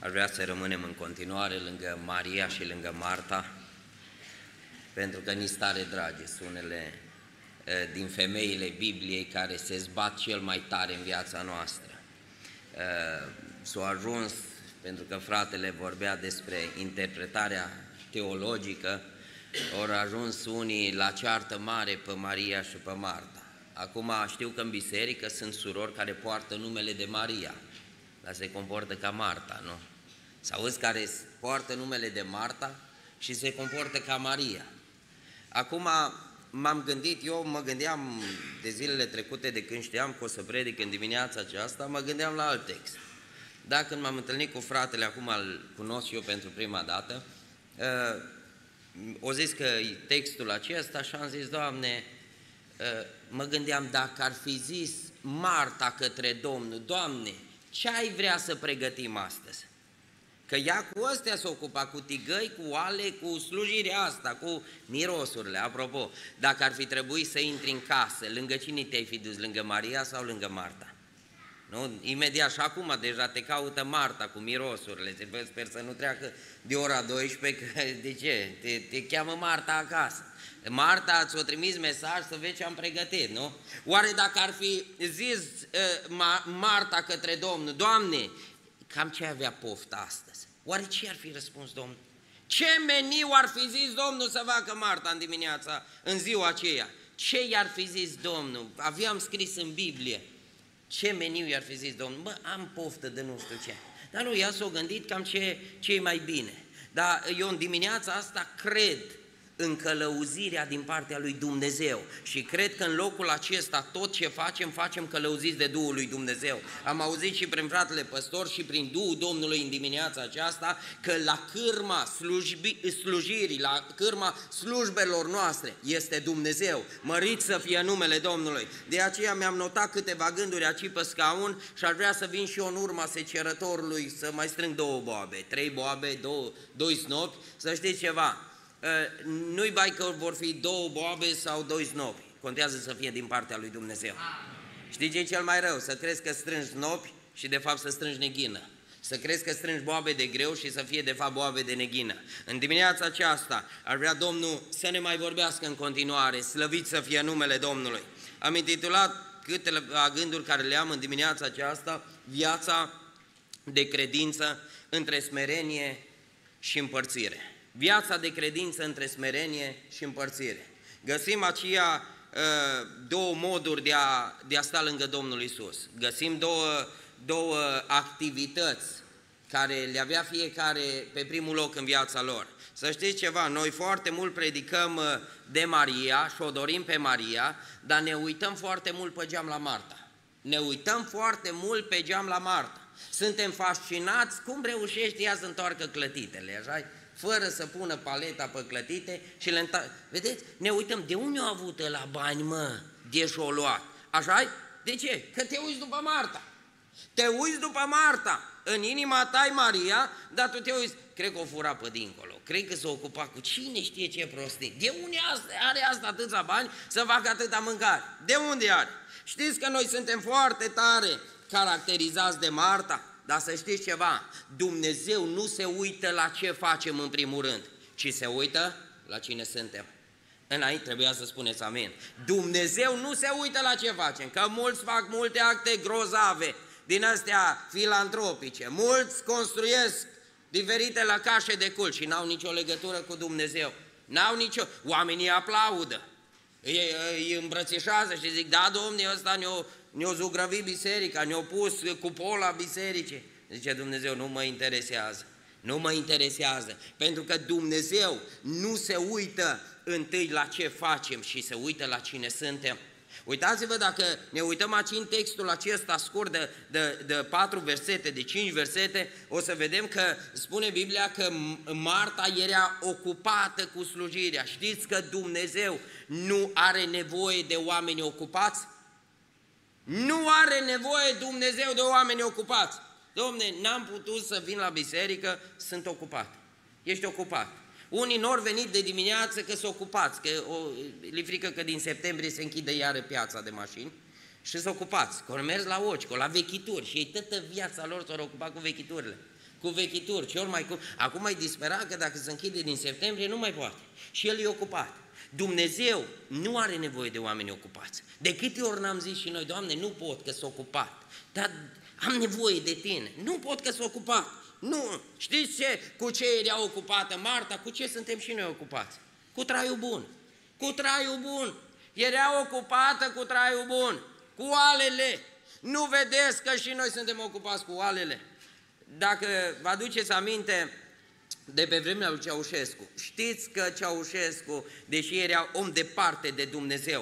Aș vrea să rămânem în continuare lângă Maria și lângă Marta, pentru că ni stare dragi sunt unele din femeile Bibliei care se zbat cel mai tare în viața noastră. S-a ajuns, pentru că fratele vorbea despre interpretarea teologică, au ajuns unii la ceartă mare pe Maria și pe Marta. Acum știu că în biserică sunt surori care poartă numele de Maria, dar se comportă ca Marta, nu? S-auzi care poartă numele de Marta și se comportă ca Maria. Acum m-am gândit, eu mă gândeam de zilele trecute, de când știam că o să predic în dimineața aceasta, mă gândeam la alt text. Dar când m-am întâlnit cu fratele, acum îl cunosc eu pentru prima dată, o zis că e textul acesta și am zis, Doamne, mă gândeam dacă ar fi zis Marta către Domnul, Doamne, ce ai vrea să pregătim astăzi? Că ea cu astea s-a ocupat, cu tigăi, cu oale, cu slujirea asta, cu mirosurile. Apropo, dacă ar fi trebuit să intri în casă, lângă cine te-ai fi dus, lângă Maria sau lângă Marta? Nu? Imediat și acum deja te caută Marta cu mirosurile. Sper să nu treacă de ora 12, că de ce? Te cheamă Marta acasă. Marta ți-o trimis mesaj să vezi ce am pregătit, nu? Oare dacă ar fi zis Marta către Domnul, Doamne, cam ce avea poftă astăzi? Oare ce ar fi răspuns Domnul? Ce meniu ar fi zis Domnul să facă Marta în dimineața, în ziua aceea? Ce i-ar fi zis Domnul? Aveam scris în Biblie. Ce meniu i-ar fi zis Domnul? Bă, am poftă de nu știu ce. Dar nu, ea s-a gândit cam ce e mai bine. Dar eu în dimineața asta cred în călăuzirea din partea lui Dumnezeu și cred că în locul acesta tot ce facem călăuziți de Duhul lui Dumnezeu. Am auzit și prin fratele păstor și prin Duhul Domnului în dimineața aceasta că la cârma slujirii, la cârma slujbelor noastre este Dumnezeu. Mărit să fie numele Domnului. De aceea mi-am notat câteva gânduri aici pe scaun și aș vrea să vin și eu în urma secerătorului să mai strâng 2 boabe, 3 boabe, 2 snopi, să știți ceva. Nu-i bai că vor fi 2 boabe sau 2 snopi. Contează să fie din partea lui Dumnezeu. Știi ce e cel mai rău? Să crezi că strângi snopi și de fapt să strângi neghină. Să crezi că strângi boabe de greu și să fie de fapt boabe de neghină. În dimineața aceasta ar vrea Domnul să ne mai vorbească în continuare. Slăvit să fie numele Domnului. Am intitulat câteva gânduri care le am în dimineața aceasta: viața de credință între smerenie și împărțire. Viața de credință între smerenie și împărțire. Găsim aceia 2 moduri de a sta lângă Domnul Iisus. Găsim două activități care le avea fiecare pe primul loc în viața lor. Să știți ceva, noi foarte mult predicăm de Maria și o dorim pe Maria, dar ne uităm foarte mult pe geam la Marta. Ne uităm foarte mult pe geam la Marta. Suntem fascinați cum reușește ea să întoarcă clătitele, așa? Fără să pună paleta pe clătite și le vedeți? Ne uităm, de unde a avut ăla bani, mă, de și-o luat? Așa-i? De ce? Că te uiți după Marta. Te uiți după Marta. În inima ta-i Maria, dar tu te uiți, cred că o fura pe dincolo, cred că s-a ocupat cu cine știe ce prostii. De unde are asta atâția bani să facă atâta mâncare? De unde are? Știți că noi suntem foarte tare caracterizați de Marta? Dar să știți ceva, Dumnezeu nu se uită la ce facem în primul rând, ci se uită la cine suntem. Înainte trebuia să spuneți amin. Dumnezeu nu se uită la ce facem, că mulți fac multe acte grozave din astea filantropice, mulți construiesc diferite lăcașe de cult și n-au nicio legătură cu Dumnezeu. N-au nicio... Oamenii aplaudă, îi îmbrățișează și zic, da, Domnul, ăsta ne-o zugrăvit biserica, ne-o pus cupola bisericii. Zice Dumnezeu, nu mă interesează, nu mă interesează, pentru că Dumnezeu nu se uită întâi la ce facem și se uită la cine suntem. Uitați-vă, dacă ne uităm aici în textul acesta scurt de 4 versete, de 5 versete, o să vedem că spune Biblia că Marta era ocupată cu slujirea. Știți că Dumnezeu nu are nevoie de oameni ocupați? Nu are nevoie Dumnezeu de oameni ocupați. Dom'le, n-am putut să vin la biserică, sunt ocupat. Ești ocupat. Unii n-au venit de dimineață că s-au ocupați, că li frică că din septembrie se închide iară piața de mașini și s-au ocupați, că au mers la oci, la vechituri și ei toată viața lor s-au ocupat cu vechiturile. cu vechituri, ce ori mai cum. Acum e disperat că dacă se închide din septembrie, nu mai poate. Și el e ocupat. Dumnezeu nu are nevoie de oameni ocupați. De câte ori n-am zis și noi, Doamne, nu pot că sunt ocupat, dar am nevoie de Tine. Nu pot că sunt ocupat. Nu. Știți ce? Cu ce era ocupată Marta? Cu ce suntem și noi ocupați? Cu traiul bun. Cu traiul bun. Era ocupată cu traiul bun. Cu oalele. Nu vedeți că și noi suntem ocupați cu oalele? Dacă vă aduceți aminte de pe vremea lui Ceaușescu, știți că Ceaușescu, deși era om departe de Dumnezeu,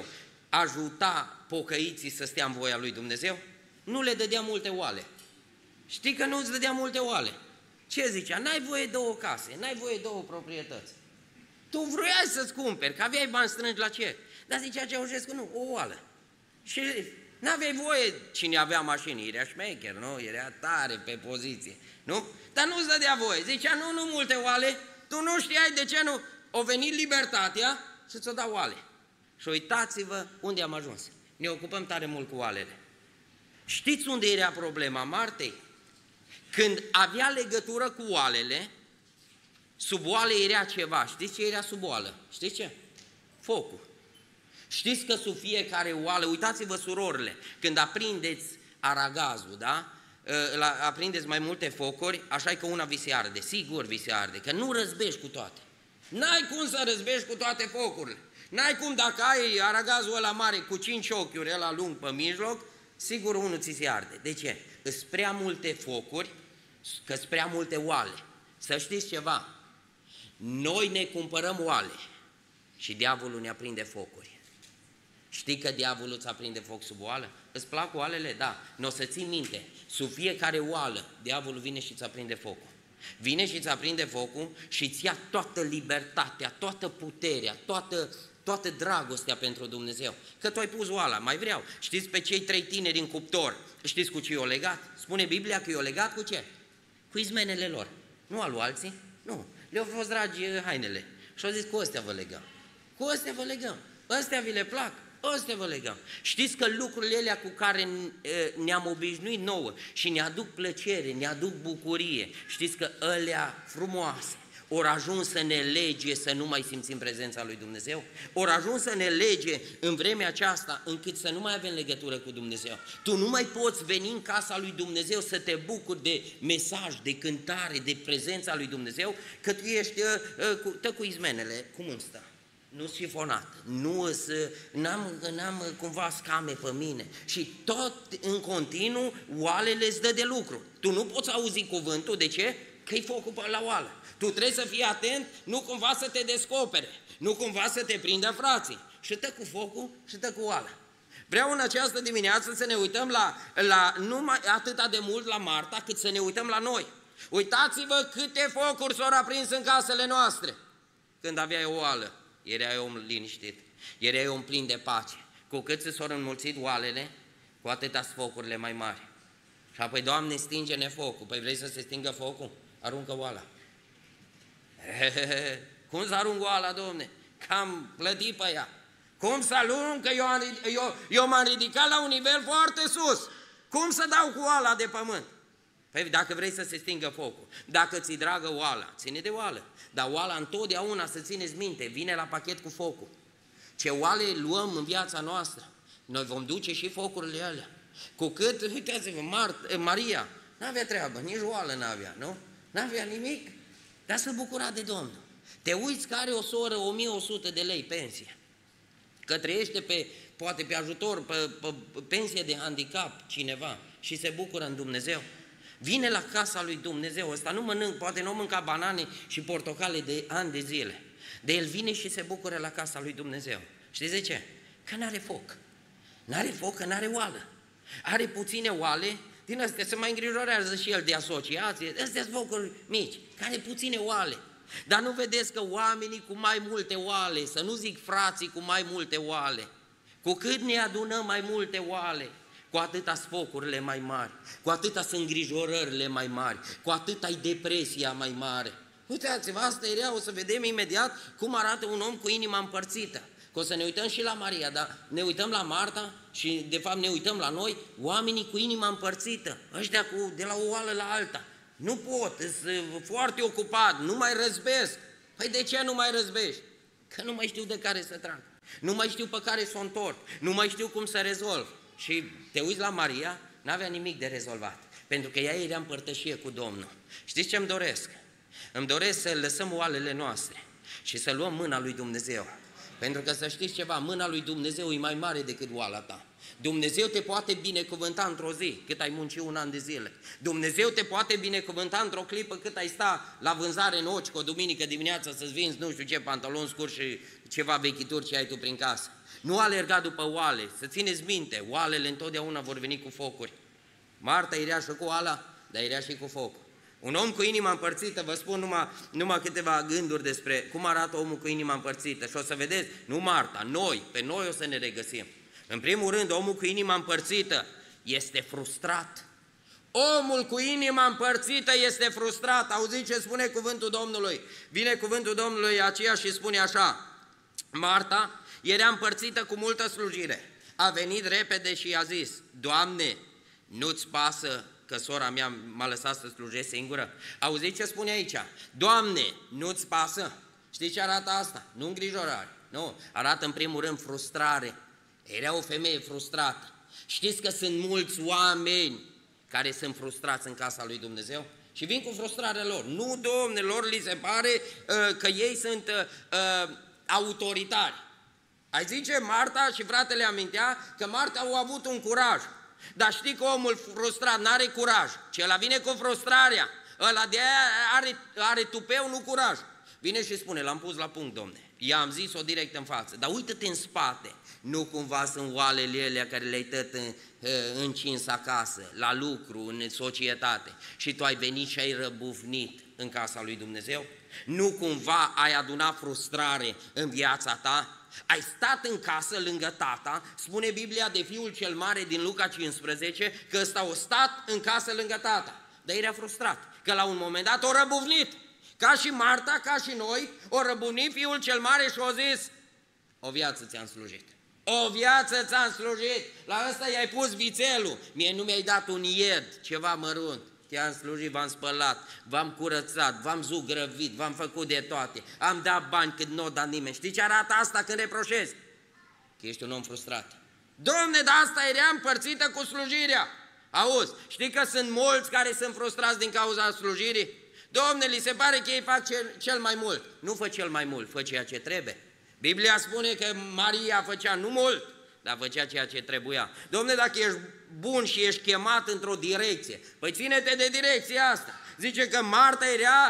ajuta pocăiții să stea în voia lui Dumnezeu? Nu le dădea multe oale. Știi că nu îți dădea multe oale. Ce zicea? N-ai voie două case, n-ai voie două proprietăți. Tu vroiai să-ți cumperi, că aveai bani strângi la ce? Dar zicea Ceaușescu, nu, o oală. Și n-aveai voie, cine avea mașini, era șmecher, nu? Era tare pe poziție, nu? Dar nu-ți dădea voie. Zicea, nu multe oale, tu nu știai de ce nu. O venit libertatea și ți-o dau oale. Și uitați-vă unde am ajuns. Ne ocupăm tare mult cu oalele. Știți unde era problema Martei? Când avea legătură cu oalele, sub oale era ceva. Știți ce era sub oală? Știți ce? Focul. Știți că sub fiecare oală, uitați-vă surorile, când aprindeți aragazul, da? Aprindeți mai multe focuri, așa că una vi se arde, sigur vi se arde, că nu răzbești cu toate. N-ai cum să răzbești cu toate focurile. N-ai cum, dacă ai aragazul ăla mare cu 5 ochiuri, ăla lung pe mijloc, sigur unul ți se arde. De ce? Îs prea multe focuri, că-s prea multe oale. Să știți ceva, noi ne cumpărăm oale și diavolul ne aprinde focuri. Știi că diavolul îți aprinde foc sub oală? Îți plac oalele? Da. Nu o să ții minte, sub fiecare oală, diavolul vine și îți aprinde focul. Vine și îți aprinde focul și îți ia toată libertatea, toată puterea, toată dragostea pentru Dumnezeu. Că tu ai pus oala, mai vreau. Știți pe cei 3 tineri în cuptor, știți cu ce i-o legat? Spune Biblia că i-o legat cu ce? Cu izmenele lor. Nu al lui alții, nu. Le-au fost dragi hainele. Și au zis, cu astea vă legăm. Cu astea vă legăm. Astea vi le plac? Astea vă legăm. Știți că lucrurile alea cu care ne-am obișnuit nouă și ne aduc plăcere, ne aduc bucurie, știți că alea frumoase, ori ajuns să ne lege să nu mai simțim prezența lui Dumnezeu? Ori ajuns să ne lege în vremea aceasta încât să nu mai avem legătură cu Dumnezeu. Tu nu mai poți veni în casa lui Dumnezeu să te bucuri de mesaj, de cântare, de prezența lui Dumnezeu, că tu ești cu izmenele. Cum îmi stă? Nu sifonat, n-am cumva scame pe mine și tot în continuu oalele îți dă de lucru. Tu nu poți auzi cuvântul, de ce? Că-i focul la oală. Tu trebuie să fii atent, nu cumva să te descopere, nu cumva să te prindă frații. Și tă cu focul și tă cu oala. Vreau în această dimineață să ne uităm la numai atâta de mult la Marta, cât să ne uităm la noi. Uitați-vă câte focuri s-au aprins în casele noastre când aveai o oală. Erai om liniștit, erai om plin de pace. Cu cât se s-au înmulțit oalele, cu atâta focurile mai mari. Și apoi, Doamne, stinge-ne focul. Păi vrei să se stingă focul? Aruncă oala. Cum să arunc oala, Domne? Că am plătit pe ea. Cum să arunc? Că eu m-am ridicat la un nivel foarte sus. Cum să dau cu oala de pământ? Păi dacă vrei să se stingă focul, dacă ți-i dragă oala, ține de oală. Dar oala întotdeauna, să țineți minte, vine la pachet cu focul. Ce oale luăm în viața noastră, noi vom duce și focurile alea. Cu cât, uitați-vă, Maria n-avea treabă, nici oală n-avea, nu? N-avea nimic, dar se bucura de Domnul. Te uiți că are o soră 1100 de lei pensie, că trăiește poate pe ajutor, pe pensie de handicap cineva și se bucură în Dumnezeu. Vine la casa lui Dumnezeu ăsta, poate nu mânca banane și portocale de ani de zile, de el vine și se bucură la casa lui Dumnezeu. Știți de ce? Că n-are foc. N-are foc, că n-are oală. Are puține oale, din astea se mai îngrijorează și el de asociație, astea-s focuri mici, care puține oale. Dar nu vedeți că oamenii cu mai multe oale, să nu zic frații cu mai multe oale, cu cât ne adunăm mai multe oale, cu atâta focurile mai mari, cu atâta sunt îngrijorările mai mari, cu atâta e depresia mai mare. Uitați-vă, asta era, o să vedem imediat cum arată un om cu inima împărțită. Că o să ne uităm și la Maria, dar ne uităm la Marta și de fapt ne uităm la noi, oamenii cu inima împărțită, ăștia de la o oală la alta. Nu pot, sunt foarte ocupat, nu mai răzbesc. Păi de ce nu mai răzbești? Că nu mai știu de care să trag, nu mai știu pe care să o întorc, nu mai știu cum să rezolv. Și te uiți la Maria, n-avea nimic de rezolvat, pentru că ea era în părtășie cu Domnul. Știți ce îmi doresc? Îmi doresc să lăsăm oalele noastre și să luăm mâna lui Dumnezeu. Pentru că să știți ceva, mâna lui Dumnezeu e mai mare decât oala ta. Dumnezeu te poate binecuvânta într-o zi, cât ai muncit un an de zile. Dumnezeu te poate binecuvânta într-o clipă cât ai sta la vânzare în Oci, o duminică dimineața să-ți vinzi nu știu ce pantaloni scurți și ceva vechituri ce ai tu prin casă. Nu alerga după oale, să țineți minte, oalele întotdeauna vor veni cu focuri. Marta irea și cu oala, dar irea și cu focul. Un om cu inima împărțită, vă spun numai câteva gânduri despre cum arată omul cu inima împărțită și o să vedeți, nu Marta, pe noi o să ne regăsim. În primul rând, omul cu inima împărțită este frustrat. Omul cu inima împărțită este frustrat. Auziți ce spune cuvântul Domnului? Vine cuvântul Domnului aceea și spune așa: Marta era împărțită cu multă slujire. A venit repede și i-a zis: Doamne, nu-ți pasă că sora mea m-a lăsat să slujesc singură? Auziți ce spune aici? Doamne, nu-ți pasă? Știți ce arată asta? Nu îngrijorare, nu, arată în primul rând frustrare. Era o femeie frustrată. Știți că sunt mulți oameni care sunt frustrați în casa lui Dumnezeu și vin cu frustrarea lor. Nu, Domne, lor li se pare că ei sunt autoritari. Ai zice Marta, și fratele amintea că Marta au avut un curaj. Dar știi că omul frustrat n-are curaj, ci ăla vine cu frustrarea. Ăla de aia are tupeu, nu curaj. Vine și spune: l-am pus la punct, Domne, i-am zis-o direct în față, dar uită-te în spate, nu cumva sunt oalele alea care le-ai tot încins acasă, la lucru, în societate, și tu ai venit și ai răbufnit în casa lui Dumnezeu? Nu cumva ai adunat frustrare în viața ta? Ai stat în casă lângă tata, spune Biblia de fiul cel mare din Luca 15, că ăsta a stat în casă lângă tata, dar era frustrat, că la un moment dat o răbufnit. Ca și Marta, ca și noi, o răbunit fiul cel mare și o zis: o viață ți-am slujit, o viață ți-am slujit, la ăsta i-ai pus vițelul, mie nu mi-ai dat un ied, ceva mărunt, te-am slujit, v-am spălat, v-am curățat, v-am zugrăvit, v-am făcut de toate, am dat bani cât nu o dat nimeni. Știi ce arată asta când reproșezi? Că ești un om frustrat. Domne, dar asta era împărțită cu slujirea. Auzi, știi că sunt mulți care sunt frustrați din cauza slujirii? Domne, li se pare că ei fac cel mai mult. Nu fă cel mai mult, fă ceea ce trebuie. Biblia spune că Maria făcea nu mult, dar făcea ceea ce trebuia. Domne, dacă ești bun și ești chemat într-o direcție, păi ține-te de direcția asta. Zice că Marta era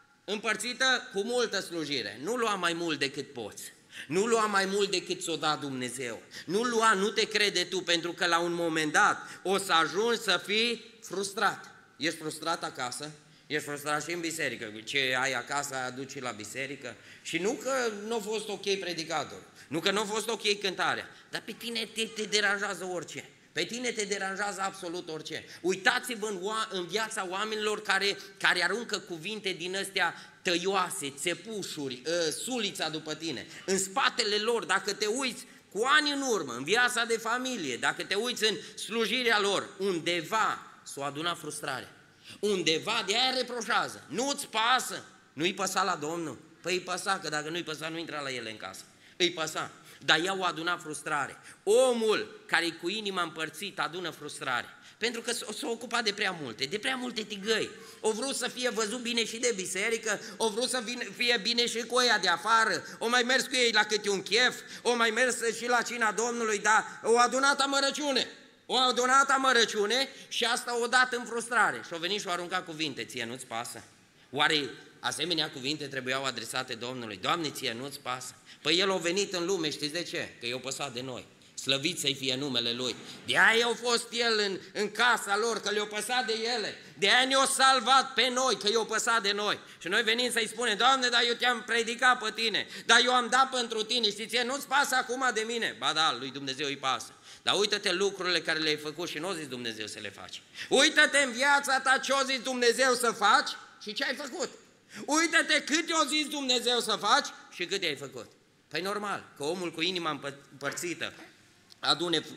împărțită cu multă slujire. Nu lua mai mult decât poți. Nu lua mai mult decât ți-o da Dumnezeu. Nu te crede tu, pentru că la un moment dat o să ajungi să fii frustrat. Ești frustrat acasă? Ești frustrat și în biserică, ce ai acasă aduci la biserică. Și nu că nu a fost ok predicator, nu că nu a fost ok cântarea, dar pe tine te deranjează orice. Pe tine te deranjează absolut orice. Uitați-vă în viața oamenilor care aruncă cuvinte din astea tăioase, țepușuri, sulița după tine. În spatele lor, dacă te uiți cu ani în urmă, în viața de familie, dacă te uiți în slujirea lor, undeva s-o aduna frustrare. Undeva, de aia reproșează. Nu-ți pasă. Nu-i păsa la Domnul? Păi îi păsa, că dacă nu-i păsa, nu intra la ele în casă. Îi păsa. Dar ea o aduna frustrare. Omul care e cu inima împărțită adună frustrare. Pentru că s-a ocupat de prea multe tigăi. O vrut să fie văzut bine și de biserică, o vrut să fie bine și cu ăia de afară, o mai mers cu ei la câte un chef, o mai mers și la cina Domnului, dar o adunat amărăciune. O adunat amărăciune și asta o dat în frustrare. Și-o venit și o aruncat cuvinte. Ție nu-ți pasă? Oare asemenea cuvinte trebuiau adresate Domnului? Doamne, ție nu-ți pasă? Păi El a venit în lume, știți de ce? Că i-a păsat de noi. Slăvit să-i fie numele Lui. De aia a fost El în casa lor, că le-a păsat de ele. De aia ne-a salvat pe noi, că i-a păsat de noi. Și noi venim să-i spunem: Doamne, dar eu te-am predicat pe tine, dar eu am dat pentru tine, știi, ție nu-ți pasă acum de mine? Ba da, lui Dumnezeu îi pasă. Dar uită-te lucrurile care le-ai făcut și nu o zis Dumnezeu să le faci. Uită-te în viața ta ce o zis Dumnezeu să faci și ce ai făcut. Uită-te cât o zis Dumnezeu să faci și cât ai făcut. Păi normal, că omul cu inima împărțită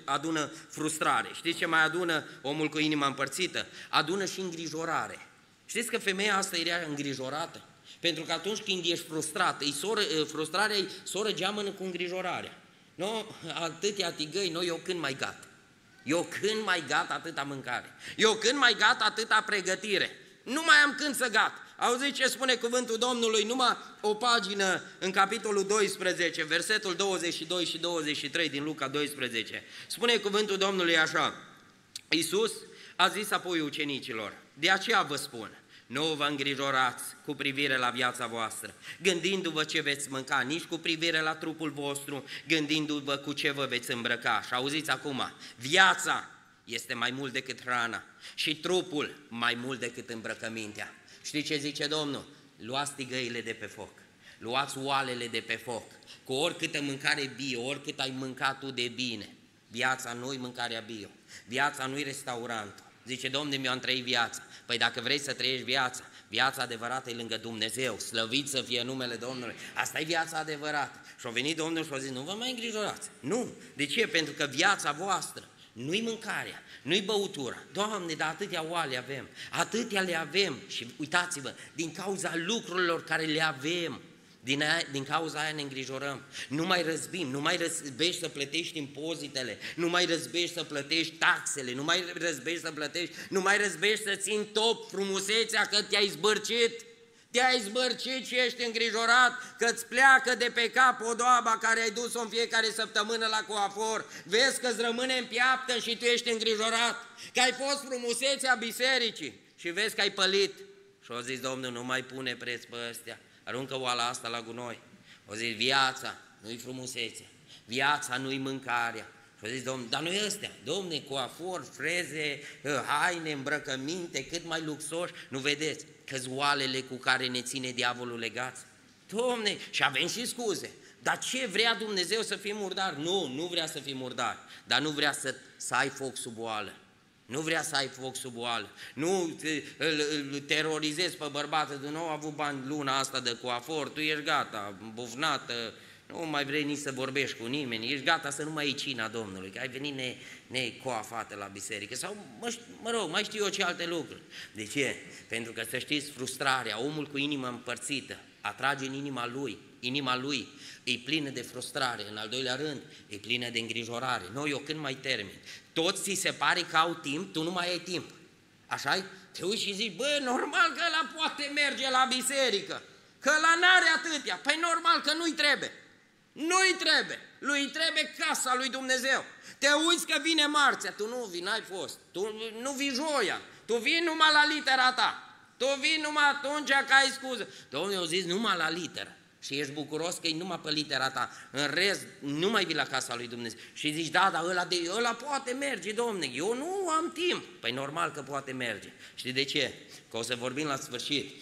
adună frustrare. Știți ce mai adună omul cu inima împărțită? Adună și îngrijorare. Știți că femeia asta era îngrijorată? Pentru că atunci când ești frustrat, frustrarea e soră geamănă cu îngrijorarea. No, atâtea tigăi, no, eu când mai gata? Eu când mai gata atâta mâncare? Eu când mai gata atâta pregătire? Nu mai am când să gat. Auziți ce spune cuvântul Domnului? Numai o pagină în capitolul 12, versetul 22 și 23 din Luca 12. Spune cuvântul Domnului așa: Iisus a zis apoi ucenicilor: de aceea vă spun, nu vă îngrijorați cu privire la viața voastră, gândindu-vă ce veți mânca, nici cu privire la trupul vostru, gândindu-vă cu ce vă veți îmbrăca. Și auziți acum, viața este mai mult decât hrana și trupul mai mult decât îmbrăcămintea. Știți ce zice Domnul? Luați tigăile de pe foc, luați oalele de pe foc, cu oricâtă mâncare bio, oricât ai mâncat tu de bine. Viața nu-i mâncarea bio, viața nu-i restaurantul. Zice, Domne, mi-am trăit viața. Păi dacă vrei să trăiești viața, viața adevărată e lângă Dumnezeu, slăvit să fie numele Domnului. Asta e viața adevărată. Și a venit Domnul și a zis, nu vă mai îngrijorați. Nu. De ce? Pentru că viața voastră nu-i mâncarea, nu-i băutura. Doamne, dar atâtea oale avem, atâtea le avem. Și uitați-vă, din cauza lucrurilor care le avem, din cauza aia ne îngrijorăm. Nu mai răzbim, nu mai răzbești să plătești impozitele, nu mai răzbești să plătești taxele, nu mai răzbești să plătești, nu mai răzbești să țin top frumusețea că te-ai zbârcit. Te-ai zbârcit și ești îngrijorat că îți pleacă de pe cap podoaba care ai dus-o în fiecare săptămână la coafor. Vezi că îți rămâne în piaptă și tu ești îngrijorat, că ai fost frumusețea bisericii și vezi că ai pălit. Și au zis, Domnul, nu mai pune preț pe ăstea, aruncă oala asta la gunoi. Au zis, viața nu-i frumusețea, viața nu-i mâncarea. Și au zis, Domnul, dar nu-i ăstea, Domne, coafor, freze, haine, îmbrăcăminte, cât mai luxoși, nu vedeți că-s oalele cu care ne ține diavolul legați? Domne, și avem și scuze. Dar ce vrea Dumnezeu să fii murdar? Nu vrea să fii murdar, dar nu vrea să ai foc sub oală. Nu vrea să ai foc sub oală. Nu îl terorizezi pe bărbatul de nou, a avut bani luna asta de coafor, tu ești gata, bufnată, nu mai vrei nici să vorbești cu nimeni, ești gata să nu mai iei cina Domnului, că ai venit necoafată la biserică sau, mă rog, mai știu eu ce alte lucruri. De ce? Pentru că, să știți, frustrarea, omul cu inima împărțită, atrage în inima lui e plină de frustrare, în al doilea rând, e plină de îngrijorare. Nu, eu când mai termin? Toți ți se pare că au timp, tu nu mai ai timp. Așa-i? Te uiți și zici, bă, normal că ăla poate merge la biserică, că ăla n-are atâtea. Păi normal că nu-i trebuie. Nu-i trebuie, lui trebuie casa lui Dumnezeu. Te uiți că vine marțea, tu nu vii, n-ai fost, tu nu vii joia, tu vii numai la litera ta, tu vii numai atunci că ai scuză. Domnul i-a zis numai la literă și ești bucuros că e numai pe litera ta, în rest nu mai vii la casa lui Dumnezeu. Și zici, da, dar ăla poate merge, Domne, eu nu am timp. Păi normal că poate merge. Știi de ce? Că o să vorbim la sfârșit.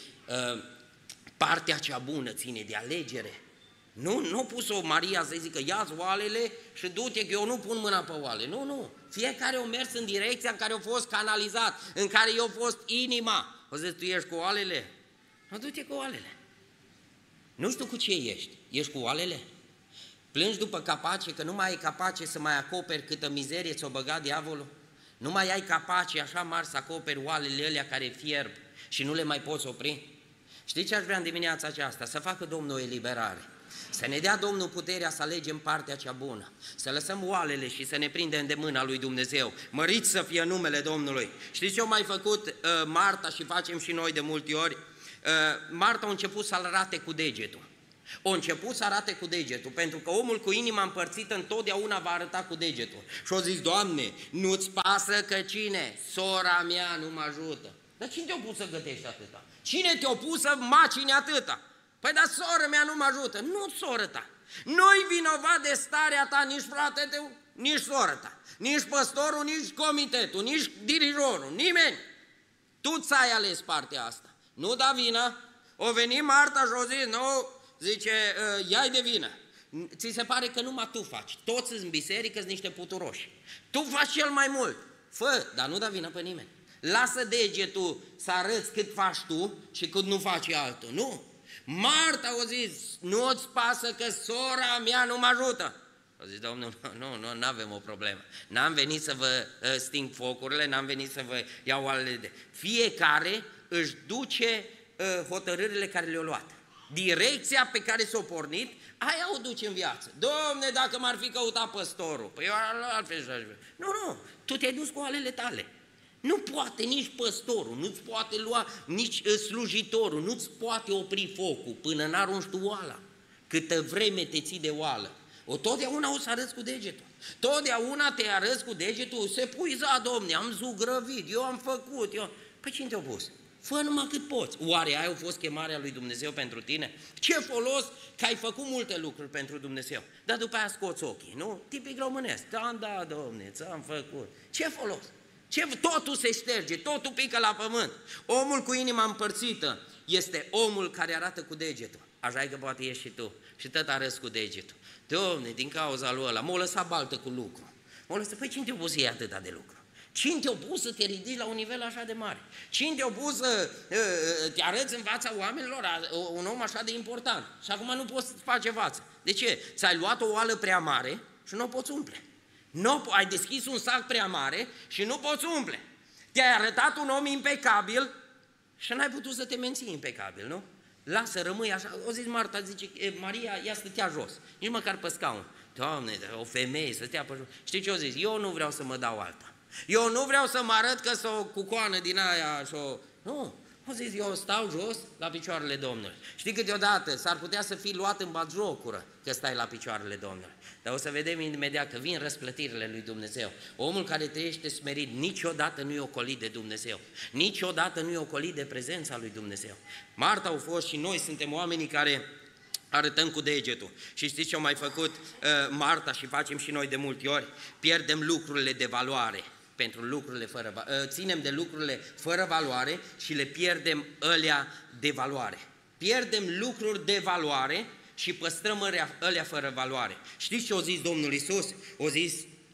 Partea cea bună ține de alegere. Nu pus-o Maria să zică, ia-ți oalele și du-te că eu nu pun mâna pe oale. Nu. Fiecare a mers în direcția în care a fost canalizat, în care i-a fost inima. O zis, tu ești cu oalele? Nu, du-te cu oalele. Nu știu cu ce ești. Ești cu oalele? Plângi după capace că nu mai ai capace să mai acoperi câtă mizerie ți-o băgat diavolul? Nu mai ai capace așa mari să acoperi oalele alea care fierb și nu le mai poți opri? Știi ce aș vrea în dimineața aceasta? Să facă Domnul o eliberare. Să ne dea Domnul puterea să alegem partea cea bună, să lăsăm oalele și să ne prindem de mâna lui Dumnezeu. Mărit să fie numele Domnului. Știți ce a mai făcut Marta și facem și noi de multe ori? Marta a început să arate cu degetul. A început să arate cu degetul, pentru că omul cu inima împărțită întotdeauna va arăta cu degetul. Și a zis, Doamne, nu-ți pasă că cine? Sora mea nu mă ajută. Dar cine te-a pus să gătești atâta? Cine te-a pus să macini atâta? Păi dar sora mea nu mă ajută. Nu soră ta. Nu-i vinovat de starea ta nici frate tău, nici soră ta, nici păstorul, nici comitetul, nici dirijorul, nimeni. Tu ți-ai ales partea asta. Nu da vina. O veni Marta și o zis, nu, zice, ia-i de vină. Ți se pare că numai tu faci. Toți în biserică sunt niște puturoși. Tu faci cel mai mult. Fă, dar nu da vină pe nimeni. Lasă degetul să arăți cât faci tu și cât nu faci altul. Nu. Marta a zis, nu-ți pasă că sora mea nu mă ajută. A zis, Domnul, nu avem o problemă. N-am venit să vă sting focurile, n-am venit să vă iau alele de... Fiecare își duce hotărârile care le-a luat. Direcția pe care s-a pornit, aia o duce în viață. Domne, dacă m-ar fi căutat păstorul, păi eu altfel. Nu, tu te-ai dus cu alele tale. Nu poate nici păstorul, nu-ți poate lua nici slujitorul, nu-ți poate opri focul până n-arunci tu oala. Câtă vreme te ții de oală. Totdeauna o să arăți cu degetul. Totdeauna te arăți cu degetul, se puiza, domne, am zugrăvit, eu am făcut, Păi cine te-a pus? Fă numai cât poți. Oare aia a fost chemarea lui Dumnezeu pentru tine? Ce folos că ai făcut multe lucruri pentru Dumnezeu, dar după aia scoți ochii, nu? Tipic românesc. Da, domne, ți-am făcut. Ce folos? Totul se șterge, totul pică la pământ. Omul cu inima împărțită este omul care arată cu degetul. Așa e că poate ești și tu. Și tot arăți cu degetul. Domne, din cauza lui ăla, m-a lăsat baltă cu lucru. Păi cine te-a pus ei atâta de lucru? Cine te-a pus să te ridici la un nivel așa de mare? Cine te-a pus să te arăți în fața oamenilor un om așa de important? Și acum nu poți să-ți faci față. De ce? Ți-ai luat o oală prea mare și nu o poți umple. Ai deschis un sac prea mare și nu poți umple. Te-ai arătat un om impecabil și n-ai putut să te menții impecabil, nu? Lasă, rămâi așa. O zis Marta, zice, Maria, ea stătea jos, nici măcar pe scaun. Doamne, o femeie să stea pe jos. Știi ce o zis? Eu nu vreau să mă dau alta. Eu nu vreau să mă arăt că s-o cucoană din aia și o... Nu, o zis, eu stau jos la picioarele Domnului. Știi, câteodată s-ar putea să fii luat în batjocură că stai la picioarele Domnului. Dar o să vedem imediat că vin răsplătirile lui Dumnezeu. Omul care trăiește smerit niciodată nu e ocolit de Dumnezeu. Niciodată nu e ocolit de prezența lui Dumnezeu. Marta au fost și noi suntem oamenii care arătăm cu degetul. Și știți ce au mai făcut Marta și facem și noi de multe ori? Pierdem lucrurile de valoare pentru lucrurile ținem de lucrurile fără valoare și le pierdem alea de valoare. Pierdem lucruri de valoare și păstrăm alea fără valoare. Știți ce a zis Domnul Iisus? A zis,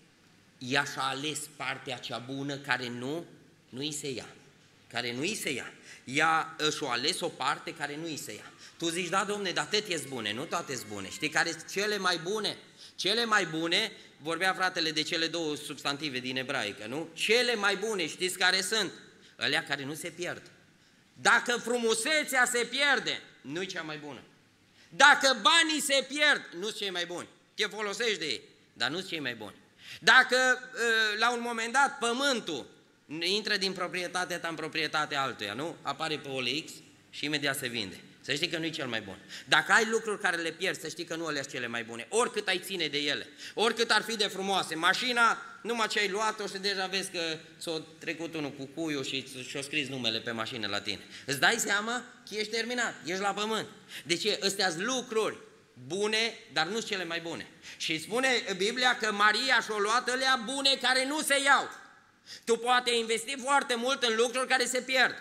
ea și-a ales partea cea bună care nu îi se ia. Care nu îi se ia. Ea și-a ales o parte care nu îi se ia. Tu zici, da, Domne, dar toate e bune, nu toate e bune. Știi care sunt cele mai bune? Cele mai bune, vorbea fratele de cele două substantive din ebraică, nu? Cele mai bune, știți care sunt? Alea care nu se pierd. Dacă frumusețea se pierde, nu-i cea mai bună. Dacă banii se pierd, nu-s cei mai buni. Te folosești de ei, dar nu-s cei mai buni. Dacă la un moment dat pământul intră din proprietatea ta în proprietatea altuia, nu? Apare pe OLX și imediat se vinde. Să știi că nu e cel mai bun. Dacă ai lucruri care le pierzi, să știi că nu alea sunt cele mai bune. Oricât ai ține de ele, oricât ar fi de frumoase. Mașina, numai ce ai luat-o și deja vezi că ți-a trecut unul cu cuiul și și-a scris numele pe mașină la tine. Îți dai seama că ești terminat, ești la pământ. De ce? Astea-s lucruri bune, dar nu sunt cele mai bune. Și spune Biblia că Maria și-a luat alea bune care nu se iau. Tu poate investi foarte mult în lucruri care se pierd.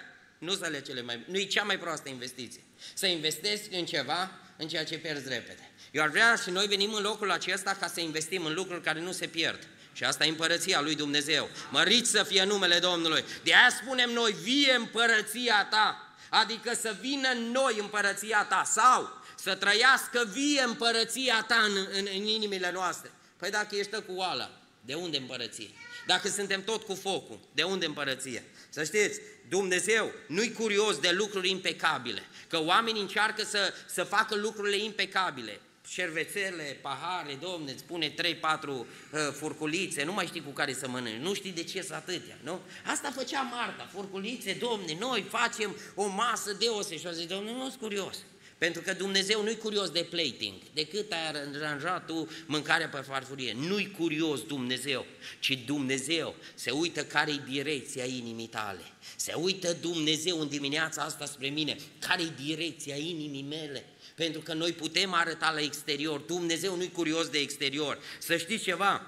Nu e cea mai proastă investiție. Să investești în ceva, în ceea ce pierzi repede. Eu ar vrea și noi venim în locul acesta ca să investim în lucruri care nu se pierd. Și asta e împărăția lui Dumnezeu. Măriți să fie numele Domnului. De aia spunem noi, vie împărăția ta. Adică să vină în noi împărăția ta. Sau să trăiască vie împărăția ta în inimile noastre. Păi dacă ești cu oala, de unde împărăție? Dacă suntem tot cu focul, de unde împărăție? Să știți, Dumnezeu nu-i curios de lucruri impecabile, că oamenii încearcă să facă lucrurile impecabile. Șervețele, pahare, Domne, îți pune 3-4 furculițe, nu mai știi cu care să mănânci, nu știi de ce sunt atâtea, nu? Asta făcea Marta, furculițe, Domne, noi facem o masă deosebit. Și a zis, Domne, nu-s curios. Pentru că Dumnezeu nu-i curios de plating, de cât ai aranjat tu mâncarea pe farfurie. Nu-i curios Dumnezeu, ci Dumnezeu se uită care-i direcția inimii tale. Se uită Dumnezeu în dimineața asta spre mine, care-i direcția inimii mele. Pentru că noi putem arăta la exterior, Dumnezeu nu-i curios de exterior. Să știți ceva,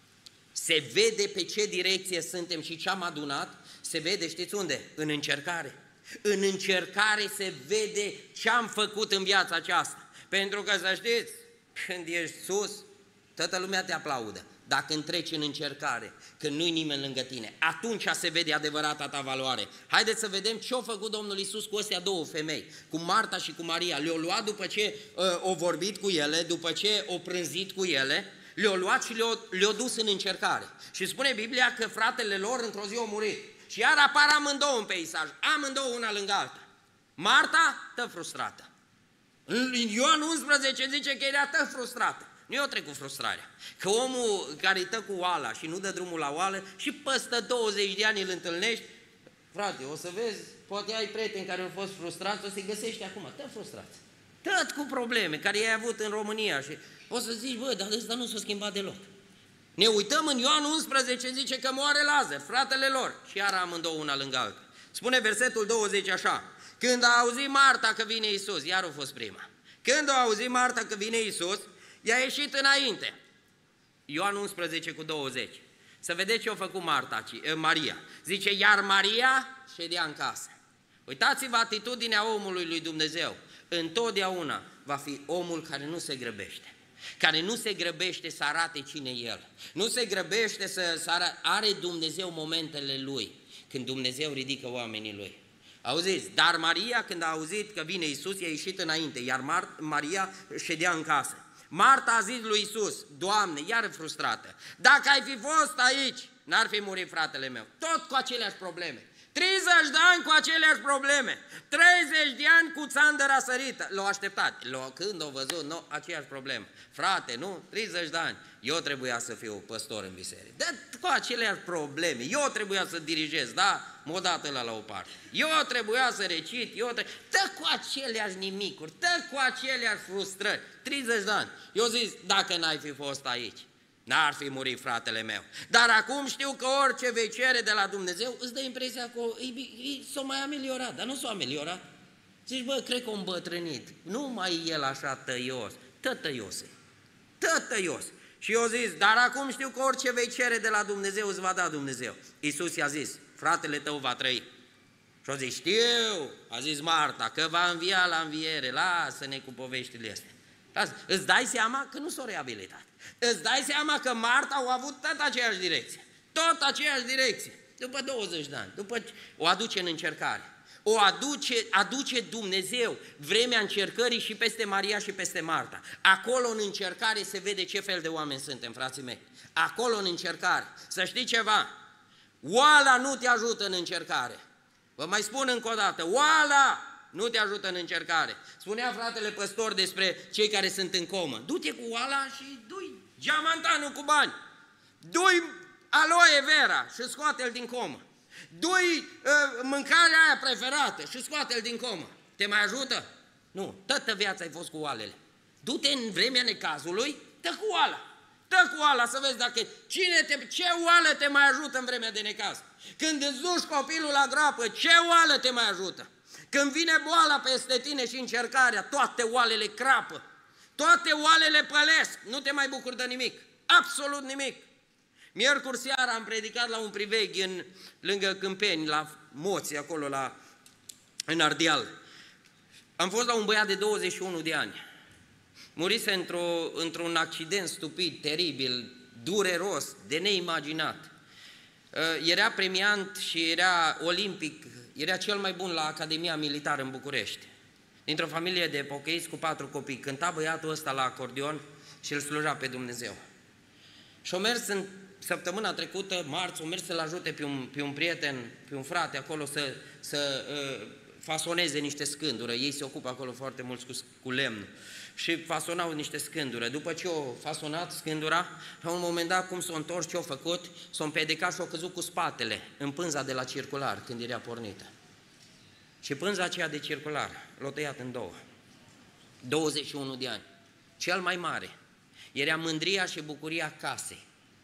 se vede pe ce direcție suntem și ce am adunat, se vede, știți unde? În încercare. În încercare se vede ce am făcut în viața aceasta. Pentru că, să știți, când ești sus, toată lumea te aplaudă. Dacă întreci în încercare, când nu-i nimeni lângă tine, atunci se vede adevărata ta valoare. Haideți să vedem ce a făcut Domnul Iisus cu astea două femei, cu Marta și cu Maria. Le-a luat după ce o vorbit cu ele, după ce o prânzit cu ele, le-a luat și le-a dus în încercare. Și spune Biblia că fratele lor într-o zi a murit. Și iar apar amândouă în peisaj, amândouă una lângă alta. Marta, tă frustrată. În Ioan 11 zice că era tă frustrată. Nu i-o trecut frustrarea. Că omul care tă cu oala și nu dă drumul la oală și păstă 20 de ani îl întâlnești, frate, o să vezi, poate ai prieteni care au fost frustrați, o să-i găsești acum, tă frustrați. Tot cu probleme care i-ai avut în România și o să zici, bă, dar ăsta nu s-a schimbat deloc. Ne uităm în Ioan 11, zice că moare Lazar, fratele lor, și iar amândouă una lângă alta. Spune versetul 20 așa, când a auzit Marta că vine Iisus, iar a fost prima, când a auzit Marta că vine Iisus, i-a ieșit înainte. Ioan 11 cu 20. Să vedeți ce a făcut Maria. Zice, iar Maria ședea în casă. Uitați-vă atitudinea omului lui Dumnezeu. Întotdeauna va fi omul care nu se grăbește. Care nu se grăbește să arate cine e El. Nu se grăbește să arate. Are Dumnezeu momentele Lui. Când Dumnezeu ridică oamenii Lui. Auziți? Dar Maria, când a auzit că vine Iisus, i-a ieșit înainte. Iar Maria ședea în casă. Marta a zis lui Iisus, Doamne, iar frustrată, dacă ai fi fost aici, n-ar fi murit fratele meu. Tot cu aceleași probleme. 30 de ani cu aceleași probleme. 30 de ani cu țandă răsărită. L-au așteptat. Când au văzut, nu, aceeași problemă. Frate, nu? 30 de ani. Eu trebuia să fiu păstor în biserică. Dar cu aceleași probleme. Eu trebuia să dirigez, da? M-o dat ăla la o parte. Eu trebuia să recit, Tă cu aceleași nimicuri, tă cu aceleași frustrări. 30 de ani. Eu zis, dacă n-ai fi fost aici, n-ar fi murit fratele meu. Dar acum știu că orice vei cere de la Dumnezeu, îți dă impresia că s-a mai ameliorat, dar nu s-a ameliorat. Zici, bă, cred că a îmbătrânit. Nu mai e el așa tăios. Tăios. Și eu zis, dar acum știu că orice vei cere de la Dumnezeu, îți va da Dumnezeu. Iisus i-a zis, fratele tău va trăi. Și-o zis, știu, a zis Marta, că va învia la înviere, lasă-ne cu poveștile astea. Îți dai seama că nu s-o reabilitat. Îți dai seama că Marta a avut tot aceeași direcție. După 20 de ani, o aduce în încercare. Aduce Dumnezeu vremea încercării și peste Maria și peste Marta. Acolo în încercare se vede ce fel de oameni suntem, frații mei. Acolo în încercare. Să știi ceva, oala nu te ajută în încercare. Vă mai spun încă o dată, oala nu te ajută în încercare. Spunea fratele păstor despre cei care sunt în comă. Du-te cu oala și du-i geamantanul cu bani. Du-i aloe vera și scoate-l din comă. Du-i mâncarea aia preferată și scoate-l din comă. Te mai ajută? Nu. Toată viața ai fost cu oalele. Du-te în vremea necazului, tă cu oala să vezi dacă ce oală te mai ajută în vremea de necaz. Când îți duci copilul la groapă, ce oală te mai ajută? Când vine boala peste tine și încercarea, toate oalele crapă, toate oalele pălesc, nu te mai bucuri de nimic, absolut nimic. Miercuri seara am predicat la un priveghi lângă Câmpeni, la Moți, acolo în Ardeal. Am fost la un băiat de 21 de ani. Murise într-un accident stupid, teribil, dureros, de neimaginat. Era premiant și era olimpic, era cel mai bun la Academia Militară în București. Dintr-o familie de pocăiți cu 4 copii. Cânta băiatul ăsta la acordeon și îl sluja pe Dumnezeu. Și o mers în săptămâna trecută, marți, o mers să-l ajute pe un prieten, pe un frate acolo să fasoneze niște scândură. Ei se ocupă acolo foarte mulți cu lemn. Și fasonau niște scândură. După ce au fasonat scândura, la un moment dat, cum s-au întors, ce au făcut? S-au împedecat și au căzut cu spatele în pânza de la circular, când era pornită. Și pânza aceea de circular l-a tăiat în două. 21 de ani. Cel mai mare era mândria și bucuria casei.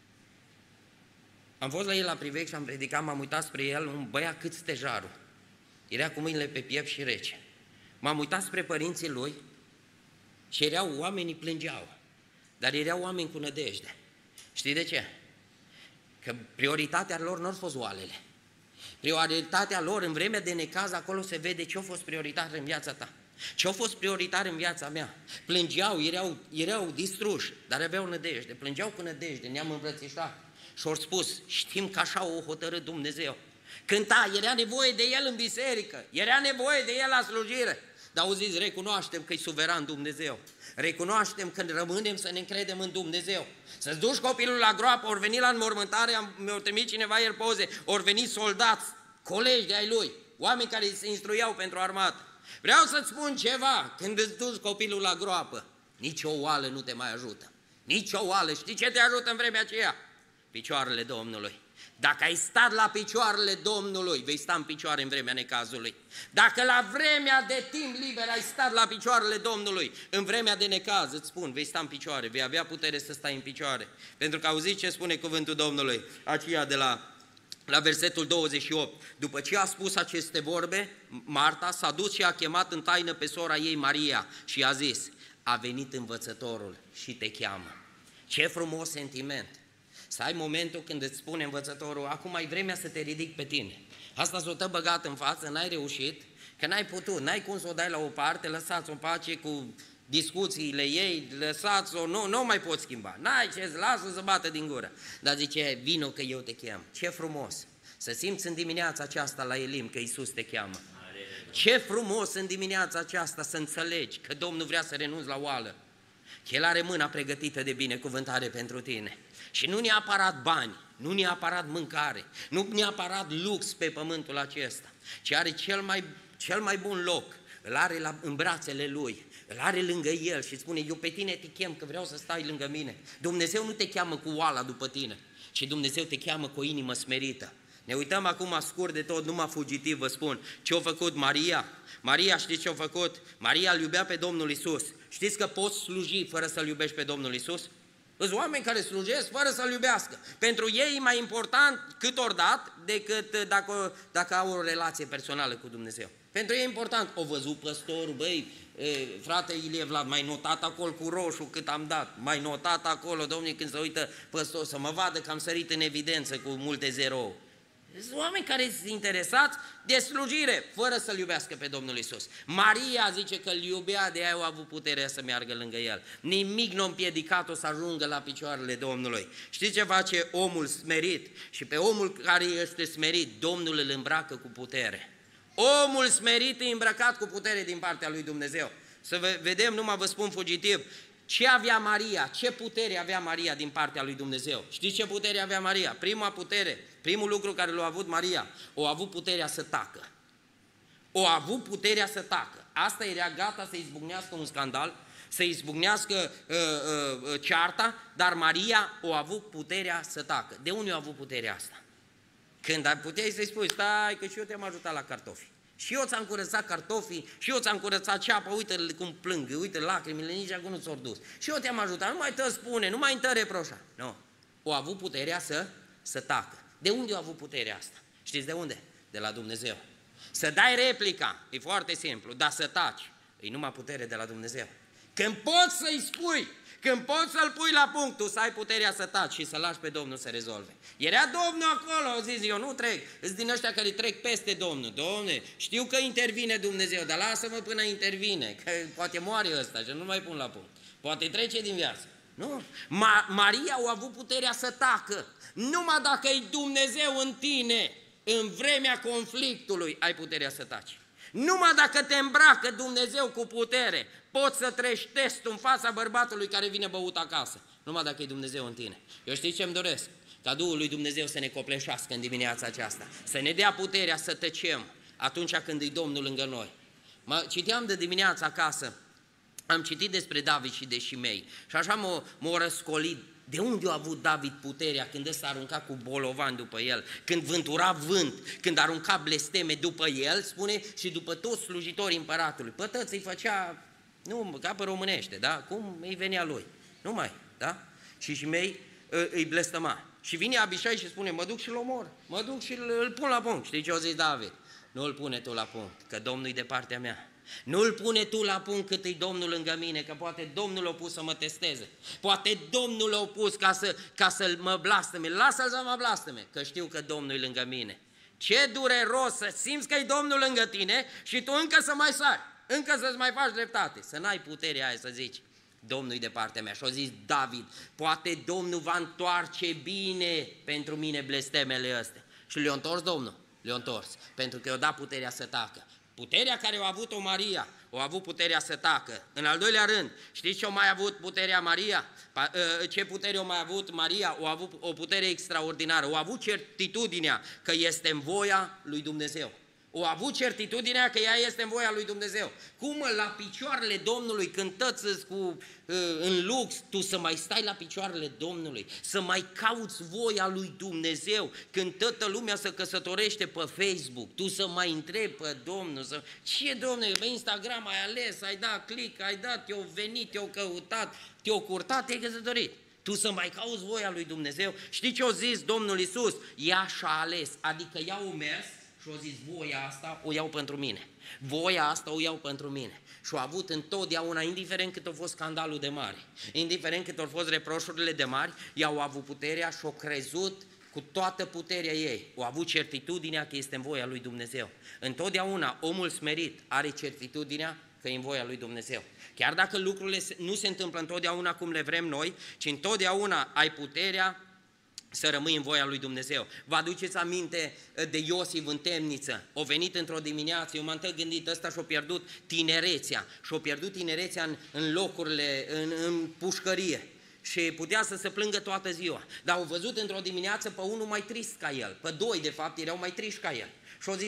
Am fost la el la priveg și am predicat, m-am uitat spre el, un băiat cât stejarul. Era cu mâinile pe piept și rece. M-am uitat spre părinții lui și erau oamenii plângeau, dar erau oameni cu nădejde. Știi de ce? Că prioritatea lor nu au fost oalele. Prioritatea lor în vremea de necaz, acolo se vede ce a fost prioritar în viața ta. Ce a fost prioritar în viața mea. Plângeau, erau distruși, dar aveau nădejde. Plângeau cu nădejde, ne-am îmbrățișat. Și au spus, știm că așa o hotărât Dumnezeu. Cânta, era nevoie de el în biserică, era nevoie de el la slujire. Dar auziți, recunoaștem că e suveran Dumnezeu. Recunoaștem că rămânem să ne încredem în Dumnezeu. Să-ți duci copilul la groapă, ori veni la înmormântare, mi-au trimis cineva ieri poze, ori veni soldați, colegi de ai lui, oameni care se instruiau pentru armată. Vreau să-ți spun ceva, când îți duci copilul la groapă, nici o oală nu te mai ajută. Nici o oală. Știi ce te ajută în vremea aceea? Picioarele Domnului. Dacă ai stat la picioarele Domnului, vei sta în picioare în vremea necazului. Dacă la vremea de timp liber ai stat la picioarele Domnului, în vremea de necaz, îți spun, vei sta în picioare, vei avea putere să stai în picioare. Pentru că auziți ce spune cuvântul Domnului, aceea de la versetul 28. După ce a spus aceste vorbe, Marta s-a dus și a chemat în taină pe sora ei Maria și a zis, a venit învățătorul și te cheamă. Ce frumos sentiment! Să ai momentul când îți spune învățătorul, acum ai vremea să te ridic pe tine. Asta s-o tă băgat în față, n-ai reușit, că n-ai putut, n-ai cum să o dai la o parte, lăsați-o în pace cu discuțiile ei, lăsați-o, nu mai poți schimba. N-ai ce, lasă-o să bată din gură. Dar zice, vino că eu te chem. Ce frumos! Să simți în dimineața aceasta la Elim că Iisus te cheamă. Ce frumos în dimineața aceasta să înțelegi că Domnul vrea să renunți la oală. Că El are mâna pregătită de binecuvântare pentru tine. Și nu neapărat bani, nu neapărat mâncare, nu neapărat lux pe pământul acesta, ci are cel mai bun loc, îl are în brațele Lui, îl are lângă El și spune, eu pe tine te chem că vreau să stai lângă mine. Dumnezeu nu te cheamă cu oala după tine, ci Dumnezeu te cheamă cu o inimă smerită. Ne uităm acum scurt de tot, numai fugitiv vă spun, ce a făcut Maria? Maria știți ce a făcut? Maria îl iubea pe Domnul Iisus. Știți că poți sluji fără să-L iubești pe Domnul Iisus? Sunt oameni care slujesc fără să-L iubească. Pentru ei e mai important cât ori dat decât dacă au o relație personală cu Dumnezeu. Pentru ei e important. O văzut păstorul, băi, frate Ilie Vlad, mai notat acolo cu roșu cât am dat, mai notat acolo, domnule, când se uită păstor, să mă vadă că am sărit în evidență cu multe zerouri. Sunt oameni care sunt interesați de slujire, fără să-L iubească pe Domnul Iisus. Maria zice că îl iubea, de aia a avut puterea să meargă lângă El. Nimic nu a împiedicat-o să ajungă la picioarele Domnului. Știți ce face omul smerit? Și pe omul care este smerit, Domnul îl îmbracă cu putere. Omul smerit e îmbrăcat cu putere din partea lui Dumnezeu. Să vedem, numai vă spun fugitiv, ce avea Maria, ce putere avea Maria din partea lui Dumnezeu. Știți ce putere avea Maria? Prima putere, primul lucru care l-a avut Maria, o a avut puterea să tacă. O a avut puterea să tacă. Asta era gata să izbucnească un scandal, să izbucnească cearta, dar Maria o a avut puterea să tacă. De unde a avut puterea asta? Când puteai să-i spui, stai că și eu te-am ajutat la cartofi. Și eu ți-am curățat cartofii, și eu ți-am curățat ceapa, uite cum plâng, uite lacrimile, nici acum nu ți-au dus. Și eu te-am ajutat, nu mai te spune, nu mai te reproșa. Nu, o a avut puterea să tacă. De unde a avut puterea asta? Știți de unde? De la Dumnezeu. Să dai replica, e foarte simplu, dar să taci, e numai putere de la Dumnezeu. Când poți să-i spui, când poți să-l pui la punct, tu să ai puterea să taci și să lași pe Domnul să rezolve. Era Domnul acolo, au zis, eu nu trec, îți din ăștia care trec peste Domnul. Domne, știu că intervine Dumnezeu, dar lasă-mă până intervine, că poate moare ăsta și nu mai pun la punct. Poate trece din viață. Nu? Maria a avut puterea să tacă. Numai dacă e Dumnezeu în tine, în vremea conflictului, ai puterea să taci. Numai dacă te îmbracă Dumnezeu cu putere, poți să treci testul în fața bărbatului care vine băut acasă. Numai dacă e Dumnezeu în tine. Eu știți ce-mi doresc? Ca Duhul lui Dumnezeu să ne copleșească în dimineața aceasta. Să ne dea puterea să tăcem atunci când e Domnul lângă noi. Citeam de dimineața acasă, am citit despre David și de Șimei și așa m-a răscolit. De unde a avut David puterea când ăsta arunca cu bolovan după el, când vântura vânt, când arunca blesteme după el, spune, și după toți slujitorii împăratului. Pătăți îi făcea, nu, ca pe românește, da? Cum îi venea lui. Numai, da? Și Șimei îi blestăma. Și vine Abișai și spune, mă duc și-l omor, mă duc și îl pun la punct. Știi ce a zis David? Nu îl pune tu la punct, că Domnul e de partea mea. Nu îl pune tu la punct cât e Domnul lângă mine, că poate Domnul l-a pus să mă testeze. Poate Domnul l-a pus ca să mă blastăme. Lasă-l să mă blastăme, că știu că Domnul e lângă mine. Ce dureros să simți că e Domnul lângă tine și tu încă să mai sari, încă să-ți mai faci dreptate. Să n-ai puterea aia să zici, Domnul e de partea mea. Și a zis David, poate Domnul va întoarce bine pentru mine blestemele astea. Și le-a întors Domnul, le-a întors, pentru că i-a dat puterea să tacă. Puterea care a avut-o Maria, a avut puterea să tacă. În al doilea rând, știți ce a mai avut puterea Maria? Ce putere a mai avut Maria? A avut o putere extraordinară. A avut certitudinea că este în voia lui Dumnezeu. O avut certitudinea că ea este în voia lui Dumnezeu. Cum la picioarele Domnului, când tăți în lux, tu să mai stai la picioarele Domnului, să mai cauți voia lui Dumnezeu, când toată lumea se căsătorește pe Facebook, tu să mai întrebi pe Domnul, ce Domnule, pe Instagram ai ales, ai dat click, ai dat, te-au venit, te-au căutat, te-au curtat, te-ai căsătorit. Tu să mai cauți voia lui Dumnezeu. Știi ce a zis Domnul Iisus? Ea și-a ales, adică ea a mers și a zis, voia asta o iau pentru mine. Voia asta o iau pentru mine. Și-a avut întotdeauna, indiferent cât a fost scandalul de mare, indiferent cât au fost reproșurile de mari, ea au avut puterea și-a crezut cu toată puterea ei. Au avut certitudinea că este în voia lui Dumnezeu. Întotdeauna omul smerit are certitudinea că e în voia lui Dumnezeu. Chiar dacă lucrurile nu se întâmplă întotdeauna cum le vrem noi, ci întotdeauna ai puterea să rămâi în voia lui Dumnezeu. Vă aduceți aminte de Iosif în temniță? O venit într-o dimineață, eu m-am gândit, ăsta și-a pierdut tinerețea. Și-a pierdut tinerețea în locurile, în pușcărie. Și putea să se plângă toată ziua. Dar au văzut într-o dimineață pe unul mai trist ca el. Pe doi, de fapt, erau mai triști ca el. Și au zis,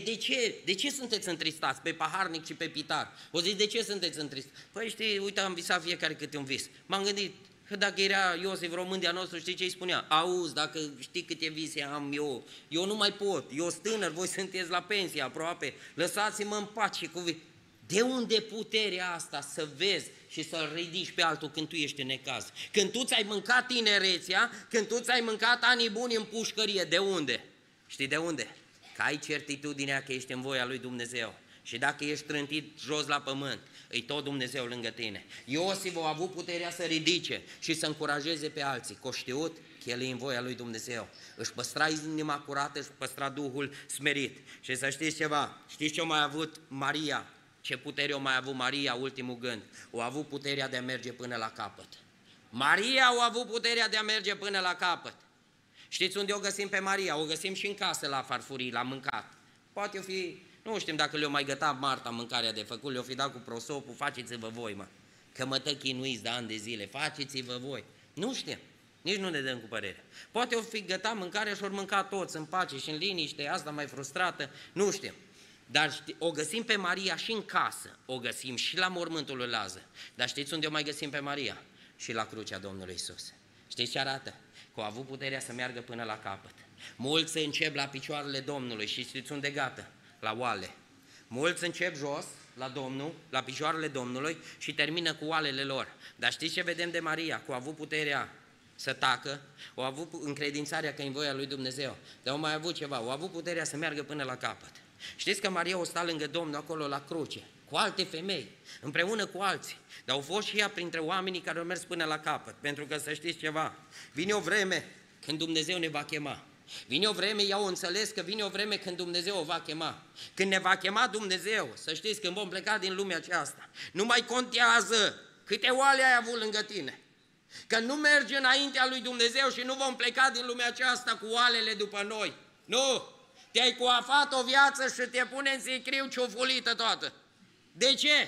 de ce sunteți întristați? Pe paharnic și pe pitar. Au zis, de ce sunteți întristați? Păi știi, uite, am visat fiecare câte un vis. M-am gândit, că dacă era Iosif român de-a nostru, știi ce îi spunea? Auzi, dacă știi câte vise am eu nu mai pot, eu sunt tânăr, voi sunteți la pensie aproape, lăsați-mă în pace cu vise. De unde puterea asta să vezi și să-l ridici pe altul când tu ești în necaz? Când tu ți-ai mâncat tinerețea, când tu ți-ai mâncat anii buni în pușcărie, de unde? Știi de unde? Că ai certitudinea că ești în voia lui Dumnezeu. Și dacă ești trântit jos la pământ, e tot Dumnezeu lângă tine. Iosif a avut puterea să ridice și să încurajeze pe alții, că a știut că el e în voia lui Dumnezeu. Își păstra inima curată, își păstra Duhul smerit. Și să știți ceva, știți ce a mai avut Maria? Ce putere a mai avut Maria, ultimul gând? A avut puterea de a merge până la capăt. Maria a avut puterea de a merge până la capăt. Știți unde o găsim pe Maria? O găsim și în casă la farfurii, la mâncat. Poate o fi... Nu știm dacă le-o mai gătat Marta mâncarea de făcut, le-o fi dat cu prosopul, faceți-vă voi, mă. Că mă chinuiți de ani de zile, faceți-vă voi. Nu știm, nici nu ne dăm cu părere. Poate o fi gătat mâncarea și ori mânca toți în pace și în liniște, asta mai frustrată, nu știm. Dar o găsim pe Maria și în casă, o găsim și la mormântul lui Lazar. Dar știți unde o mai găsim pe Maria? Și la crucea Domnului Iisus. Știți ce arată? Că a avut puterea să meargă până la capăt. Mulți încep la picioarele Domnului și știți unde gata? La oale. Mulți încep jos, la Domnul, la picioarele Domnului și termină cu oalele lor. Dar știți ce vedem de Maria? Că a avut puterea să tacă, a avut încredințarea că e în voia lui Dumnezeu, dar a mai avut ceva, a avut puterea să meargă până la capăt. Știți că Maria o sta lângă Domnul acolo la cruce, cu alte femei, împreună cu alții, dar au fost și ea printre oamenii care au mers până la capăt, pentru că să știți ceva, vine o vreme când Dumnezeu ne va chema. Vine o vreme, eu înțeles că vine o vreme când Dumnezeu o va chema. Când ne va chema Dumnezeu, să știți, când vom pleca din lumea aceasta, nu mai contează câte oale ai avut lângă tine. Că nu merge înaintea lui Dumnezeu și nu vom pleca din lumea aceasta cu oalele după noi. Nu! Te-ai coafat o viață și te pune în sicriu ciufulită toată. De ce?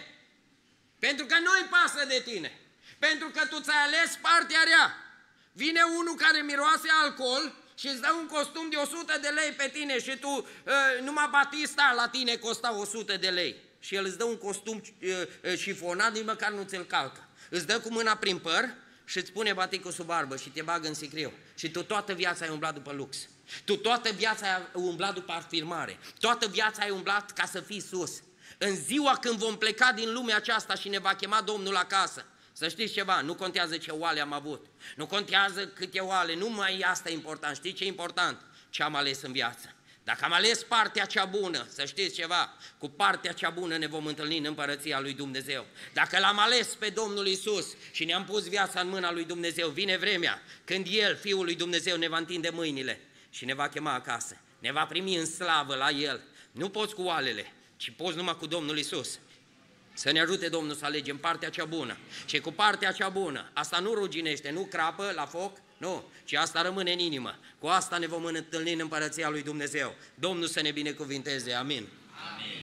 Pentru că nu-i pasă de tine. Pentru că tu ți-ai ales partea rea. Vine unul care miroase alcool și îți dă un costum de 100 de lei pe tine și tu, numai Batista la tine costa 100 de lei. Și el îți dă un costum șifonat, nici măcar nu ți-l calcă. Îți dă cu mâna prin păr și îți pune baticul sub barbă și te bagă în sicriu. Și tu toată viața ai umblat după lux. Tu toată viața ai umblat după afirmare. Toată viața ai umblat ca să fii sus. În ziua când vom pleca din lumea aceasta și ne va chema Domnul acasă, să știți ceva, nu contează ce oale am avut, nu contează câte oale, nu mai asta e important. Știți ce e important? Ce am ales în viață. Dacă am ales partea cea bună, să știți ceva, cu partea cea bună ne vom întâlni în împărăția lui Dumnezeu. Dacă l-am ales pe Domnul Iisus și ne-am pus viața în mâna lui Dumnezeu, vine vremea când El, Fiul lui Dumnezeu, ne va întinde mâinile și ne va chema acasă. Ne va primi în slavă la El. Nu poți cu oalele, ci poți numai cu Domnul Iisus. Să ne ajute Domnul să alegem partea cea bună. Și cu partea cea bună, asta nu ruginește, nu crapă la foc, nu, ci asta rămâne în inimă. Cu asta ne vom întâlni în împărăția lui Dumnezeu. Domnul să ne binecuvinteze, amin. Amin.